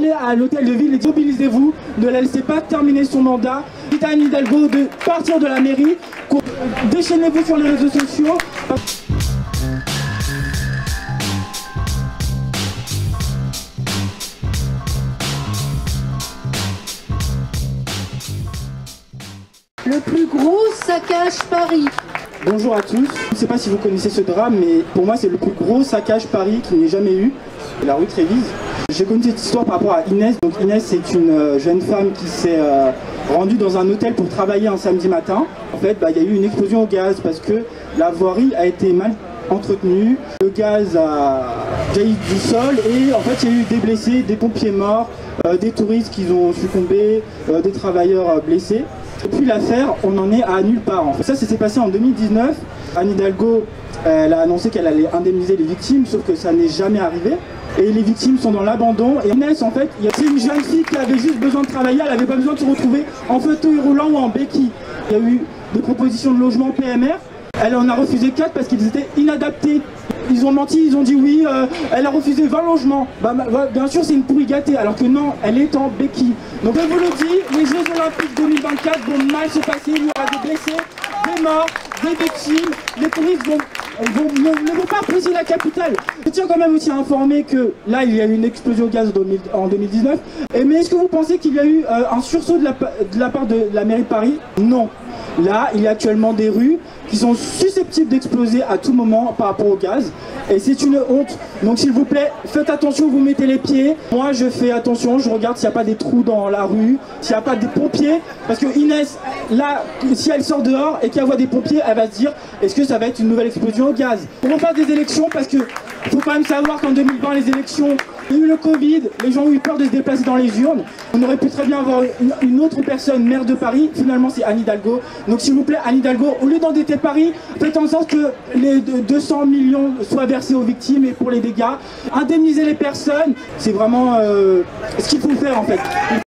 allez à l'hôtel de ville et mobilisez-vous, ne la laissez pas terminer son mandat. Dites à Anne Hidalgo de partir de la mairie, déchaînez-vous sur les réseaux sociaux. Le plus gros saccage Paris. Bonjour à tous. Je ne sais pas si vous connaissez ce drame, mais pour moi c'est le plus gros saccage Paris qu'il n'ait jamais eu. La rue Trévise. J'ai connu cette histoire par rapport à Inès. Donc Inès, c'est une jeune femme qui s'est rendue dans un hôtel pour travailler un samedi matin. En fait, il y a eu une explosion au gaz parce que la voirie a été mal entretenue. Le gaz a jailli du sol et en fait il y a eu des blessés, des pompiers morts, des touristes qui ont succombé, des travailleurs blessés. Depuis l'affaire, on en est à nulle part. En fait. Ça s'est passé en 2019. Anne Hidalgo, elle a annoncé qu'elle allait indemniser les victimes, sauf que ça n'est jamais arrivé. Et les victimes sont dans l'abandon. Et Inès, en fait, c'est une jeune fille qui avait juste besoin de travailler, elle n'avait pas besoin de se retrouver en fauteuil roulant ou en béquille. Il y a eu des propositions de logement PMR. Elle en a refusé 4 parce qu'ils étaient inadaptés. Ils ont menti, ils ont dit oui, elle a refusé 20 logements. Bien sûr, c'est une pourrie gâtée, alors que non, elle est en béquille. Donc je vous le dis, les Jeux Olympiques 2024 vont mal se passer. Il y aura des blessés, des morts, des victimes. Les touristes ne vont pas briser la capitale. Je tiens quand même aussi à informer que là, il y a eu une explosion au gaz en 2019. Mais est-ce que vous pensez qu'il y a eu un sursaut de la part de la mairie de Paris? Non. Là, il y a actuellement des rues qui sont susceptibles d'exploser à tout moment par rapport au gaz. Et c'est une honte. Donc s'il vous plaît, faites attention où vous mettez les pieds. Moi, je fais attention, je regarde s'il n'y a pas des trous dans la rue, s'il n'y a pas des pompiers. Parce que Inès, là, si elle sort dehors et qu'elle voit des pompiers, elle va se dire, est-ce que ça va être une nouvelle explosion au gaz? On va faire des élections parce que faut quand même savoir qu'en 2020, les élections, il y a eu le Covid, les gens ont eu peur de se déplacer dans les urnes. On aurait pu très bien avoir une autre personne maire de Paris. Finalement, c'est Anne Hidalgo. Donc s'il vous plaît, Anne Hidalgo, au lieu d'endetter Paris, faites en sorte que les 200 millions soient versés aux victimes et pour les dégâts. Indemniser les personnes, c'est vraiment ce qu'il faut faire en fait.